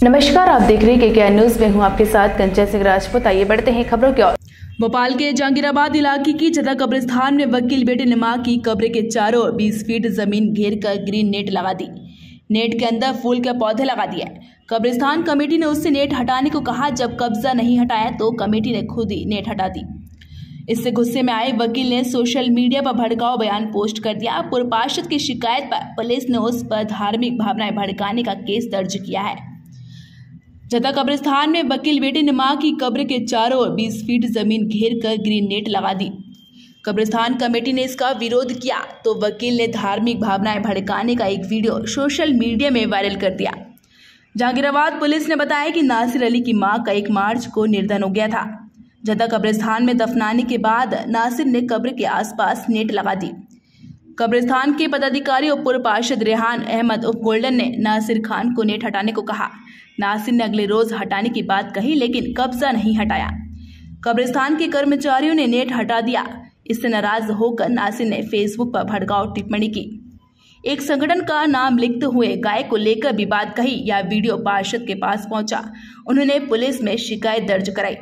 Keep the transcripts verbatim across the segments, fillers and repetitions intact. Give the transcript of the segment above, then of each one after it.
नमस्कार, आप देख रहे हैं के के आर न्यूज में हूं आपके साथ कंचन सिंह राजपूत। आइए बढ़ते हैं खबरों की ओर। भोपाल के जहांगीराबाद इलाके की जदा कब्रिस्तान में वकील बेटे ने मां की कब्र के चारों ओर बीस फीट जमीन घेर कर ग्रीन नेट लगा दी। नेट के अंदर फूल के पौधे लगा दिए। कब्रिस्तान कमेटी ने उससे नेट हटाने को कहा। जब कब्जा नहीं हटाया तो कमेटी ने खुद ही नेट हटा दी। इससे गुस्से में आए वकील ने सोशल मीडिया पर भड़काऊ बयान पोस्ट कर दिया। पूर्व पार्षद की शिकायत पर पुलिस ने उस पर धार्मिक भावनाएं भड़काने का केस दर्ज किया है। जदा कब्रिस्तान में वकील बेटे ने मां की कब्र के चारों ओर बीस फीट जमीन घेर कर ग्रीन नेट लगा दी। कब्रिस्तान कमेटी ने इसका विरोध किया तो वकील ने धार्मिक भावनाएं भड़काने का एक वीडियो सोशल मीडिया में वायरल कर दिया। जहांगीराबाद पुलिस ने बताया कि नासिर अली की मां का एक मार्च को निर्धन हो गया था। जदा कब्रिस्तान में दफनाने के बाद नासिर ने कब्र के आसपास नेट लगा दी। कब्रिस्तान के पदाधिकारी और पूर्व पार्षद रेहान अहमद उर्फ गोल्डन ने नासिर खान को नेट हटाने को कहा। नासिर ने अगले रोज हटाने की बात कही, लेकिन कब्जा नहीं हटाया। कब्रिस्तान के कर्मचारियों ने नेट हटा दिया। इससे नाराज होकर नासिर ने फेसबुक पर भड़काऊ टिप्पणी की। एक संगठन का नाम लिखते हुए गाय को लेकर भी बात कही। यह वीडियो पार्षद के पास पहुंचा। उन्होंने पुलिस में शिकायत दर्ज कराई।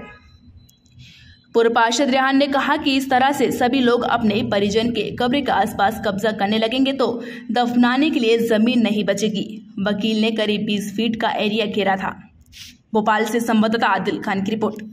पूर्व पार्षद रेहान ने कहा कि इस तरह से सभी लोग अपने परिजन के कब्र के आसपास कब्जा करने लगेंगे तो दफनाने के लिए जमीन नहीं बचेगी। वकील ने करीब बीस फीट का एरिया घेरा था। भोपाल से संवाददाता आदिल खान की रिपोर्ट।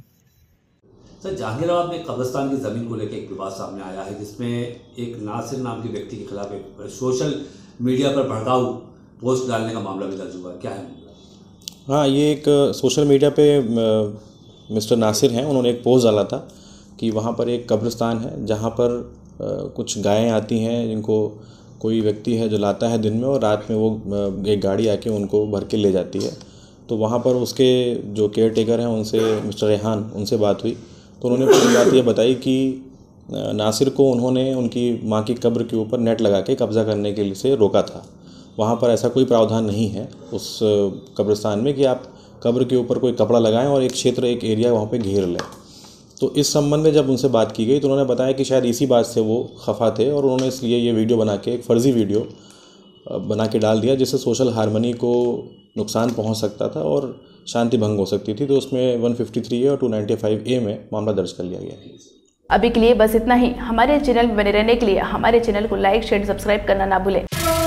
सर, जहांगीराबाद में कब्रिस्तान की जमीन को लेकर एक विवाद सामने आया है, जिसमें एक नासिर नाम के व्यक्ति के खिलाफ एक सोशल मीडिया पर भड़काऊ पोस्ट डालने का मामला भी दर्ज हुआ। क्या है मामला? हाँ, ये एक सोशल मीडिया पे मिस्टर नासिर हैं, उन्होंने एक पोस्ट डाला था कि वहाँ पर एक कब्रिस्तान है जहाँ पर कुछ गायें आती हैं, जिनको कोई व्यक्ति है जो लाता है दिन में, और रात में वो एक गाड़ी आके उनको भर के ले जाती है। तो वहाँ पर उसके जो केयर टेकर हैं उनसे, मिस्टर रेहान, उनसे बात हुई तो उन्होंने पूरी बात ये बताई कि नासिर को उन्होंने उनकी माँ की कब्र के ऊपर नेट लगा के कब्ज़ा करने के लिए से रोका था। वहाँ पर ऐसा कोई प्रावधान नहीं है उस कब्रिस्तान में कि आप कब्र के ऊपर कोई कपड़ा लगाएं और एक क्षेत्र, एक एरिया वहाँ पे घेर लें। तो इस संबंध में जब उनसे बात की गई तो उन्होंने बताया कि शायद इसी बात से वो खफा थे और उन्होंने इसलिए ये वीडियो बना के, एक फ़र्ज़ी वीडियो बना के डाल दिया, जिससे सोशल हार्मनी को नुकसान पहुँच सकता था और शांति भंग हो सकती थी। तो उसमें एक सौ तिरेपन ए और दो सौ पचानवे ए में मामला दर्ज कर लिया गया है। अभी के लिए बस इतना ही। हमारे चैनल में बने रहने के लिए हमारे चैनल को लाइक, शेयर, सब्सक्राइब करना ना भूलें।